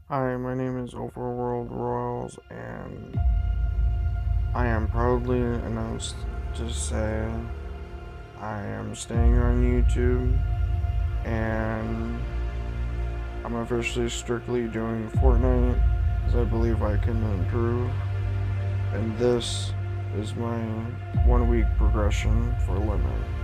Hi, my name is Overworld Royals, and I am proudly announced to say I am staying on YouTube, and I'm officially strictly doing Fortnite, as I believe I can improve, and this is my 1 week progression for Limit.